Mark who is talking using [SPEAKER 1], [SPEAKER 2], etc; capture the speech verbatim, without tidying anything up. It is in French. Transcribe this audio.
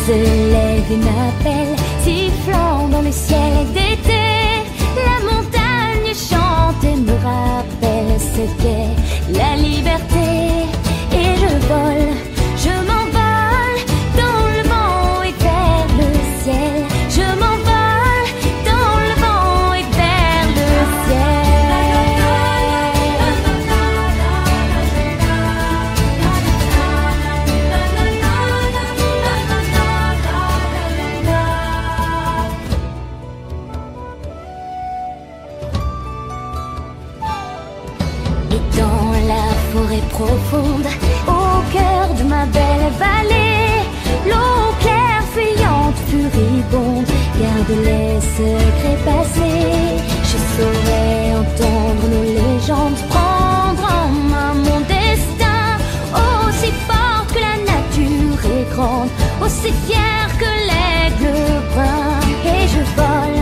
[SPEAKER 1] se lève et m'appelle, sifflant dans le ciel d'été. La montagne chante et me rappelle ce qu'est la liberté. Et je vole, je m'envole dans le vent et vers le ciel. Je m'envole dans le vent et vers le Et dans la forêt profonde, au cœur de ma belle vallée, l'eau claire, fuyante, furibonde, garde les secrets passés. Je saurais entendre nos légendes, prendre en main mon destin, aussi forte que la nature est grande, aussi fière que l'aigle brun. Et je vole,